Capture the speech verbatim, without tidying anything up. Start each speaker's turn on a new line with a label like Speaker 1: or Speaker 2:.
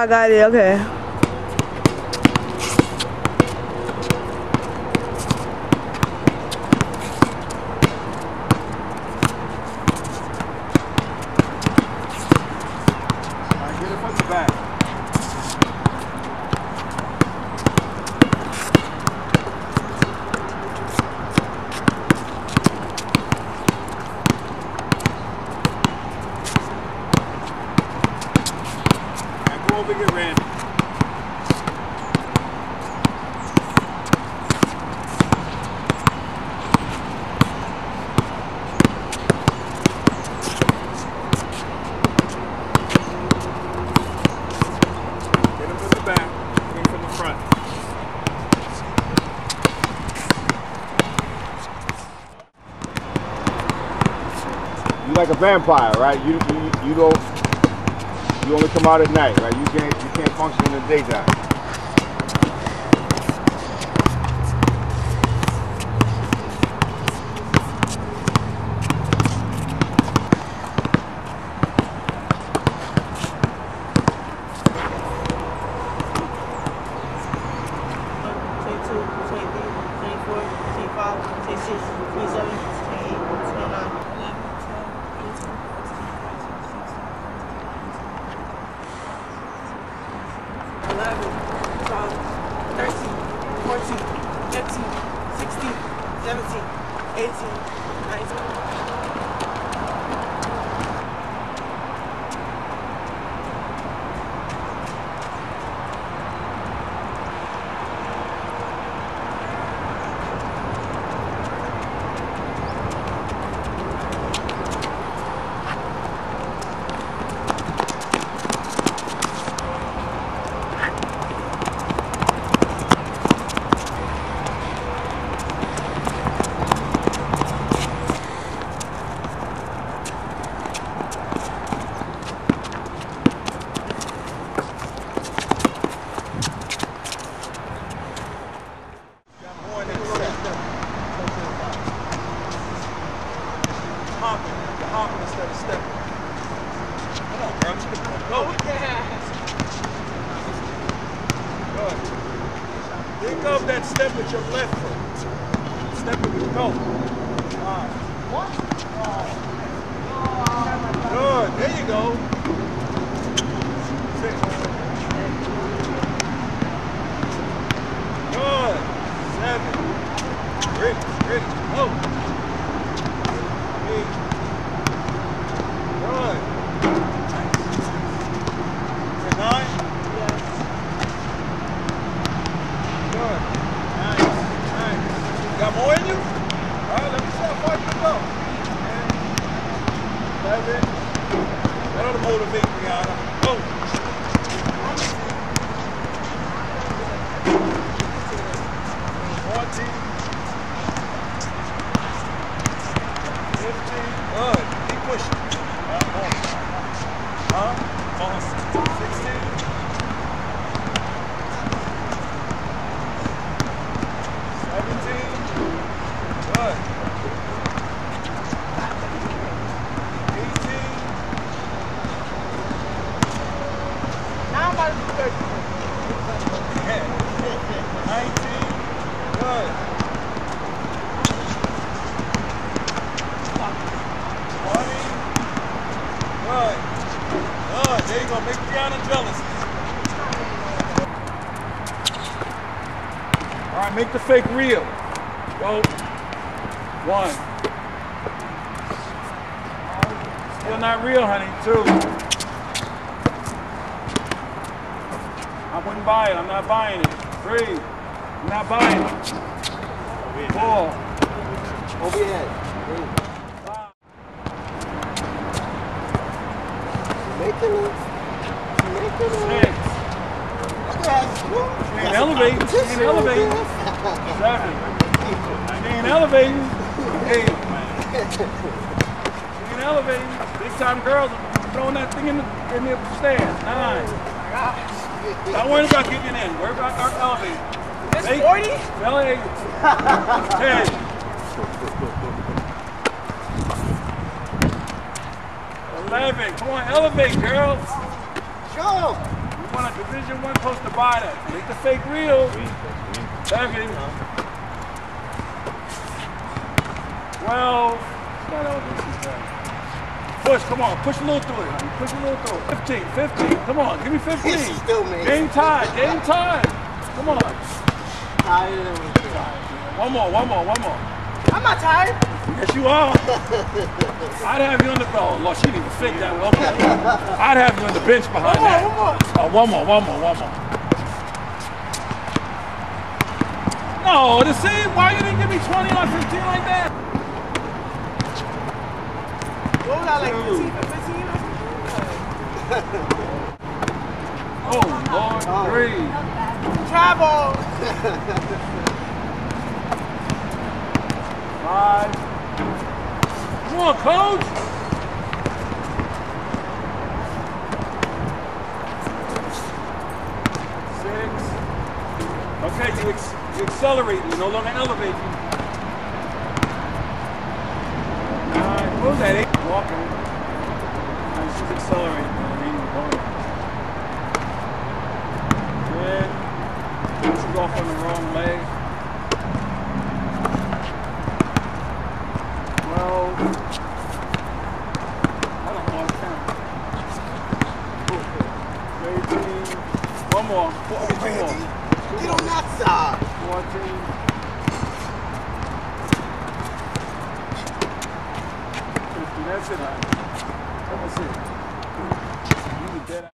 Speaker 1: I got it. Okay.
Speaker 2: Get it from the back. Now go over here, Randy. You like a vampire, right? You you you don't you only come out at night, right? You can't you can't function in the daytime.
Speaker 3: twenty-two, twenty-three, twenty-four, twenty-five, twenty-six, twenty-seven, twenty-eight, twenty-nine. eleven, twelve, thirteen, fourteen, fifteen, sixteen, seventeen, eighteen, nineteen.
Speaker 2: Hopping instead of stepping. Come on, bro. Go. Good. Think of that step with your left foot. Step with your toe. Five. What? Good. There you go. Six. Good. Seven. Ready. Ready. Go. Eight. Good. Is it nine? Yes. Good. Nice. Nice. Got more in you? All right, let me see how far you can go. Ten. Eleven. That'll motivate me, Anna. Go. Fourteen. Fifteen. Good. Keep pushing. Huh? sixteen. seventeen. Good. eighteen.
Speaker 3: Now I'm about to do thirty.
Speaker 2: nineteen. Good. twenty. Good. Good. There you go. Make Brianna jealous. All right, make the fake real. Go. One. Still not real, honey. Two. I wouldn't buy it. I'm not buying it. Three. I'm not buying it. Four. Over your head.
Speaker 3: Making it. Making it.
Speaker 2: Six. She ain't elevating. She ain't elevating. Seven. She ain't elevating. Eight. She ain't elevating. Big time girls are throwing that thing in the, in the stands. Nine. Don't worry about getting in. Worry about our elevating.
Speaker 3: This forty?
Speaker 2: Eight. Ten. Eleven. Come on, elevate, girls.
Speaker 3: Go.
Speaker 2: want a Division One close to buy that. Make the fake real. Seven. Twelve. Push, come on, push a little through it, honey. Push a little through it. Fifteen, fifteen. Come on, give me fifteen.
Speaker 3: Still me.
Speaker 2: Game time, game time. Come on.
Speaker 3: Tired than we
Speaker 2: One more, one more, one more.
Speaker 3: I'm not tired.
Speaker 2: Yes, you are. I'd have you on the ball. Lord, she didn't even fake that one. Okay. I'd have you on the bench behind
Speaker 3: One more,
Speaker 2: that.
Speaker 3: one more.
Speaker 2: Oh, one more, one more, one more. No, the same. Why you didn't give me twenty on fifteen like that?
Speaker 3: What was I like, fifteen for fifteen or something?
Speaker 2: Oh, Lord,
Speaker 3: Oh.
Speaker 2: three.
Speaker 3: Travel.
Speaker 2: Five. Come on, coach. Six. Okay, you, ex you accelerate. You no longer elevate. Nine. What was that? Eight. Walking. And she's accelerating. Ten. She's off on the wrong leg. One more. Four,
Speaker 3: Oh,
Speaker 2: two
Speaker 3: Randy,
Speaker 2: more.
Speaker 3: get on that side.
Speaker 2: fourteen. fifteen. That's it. That's it. You dead.